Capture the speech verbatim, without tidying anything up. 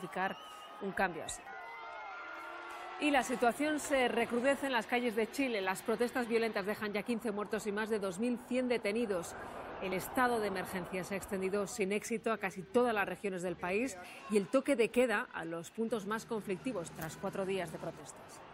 justificar un cambio así. Y la situación se recrudece en las calles de Chile. Las protestas violentas dejan ya quince muertos y más de dos mil cien detenidos. El estado de emergencia se ha extendido sin éxito a casi todas las regiones del país y el toque de queda a los puntos más conflictivos tras cuatro días de protestas.